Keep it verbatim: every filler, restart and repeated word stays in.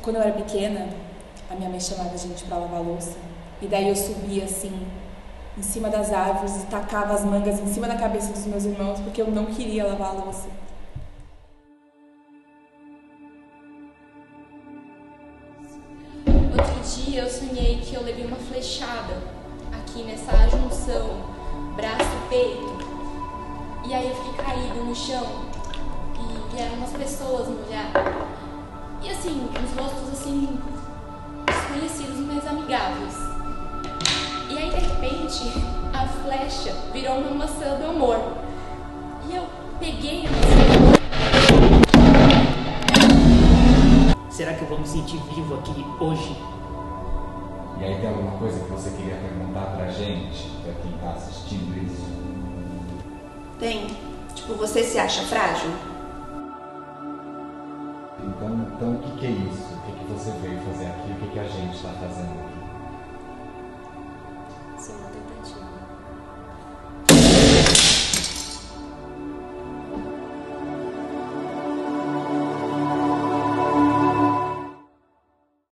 Quando eu era pequena, a minha mãe chamava a gente pra lavar louça. E daí eu subia assim, em cima das árvores e tacava as mangas em cima da cabeça dos meus irmãos porque eu não queria lavar a louça. Outro dia eu sonhei que eu levei uma flechada aqui nessa junção, braço e peito. E aí eu fiquei caído no chão e vieram umas pessoas me olhar. E assim, uns rostos assim, desconhecidos, mas amigáveis. E aí de repente a flecha virou uma maçã do amor. E eu peguei a maçã. Será que eu vou me sentir vivo aqui hoje? E aí tem alguma coisa que você queria perguntar pra gente, pra quem tá assistindo isso? Tem. Tipo, você se acha frágil? Então, então o que que é isso? O que que você veio fazer aqui? O que que a gente tá fazendo aqui?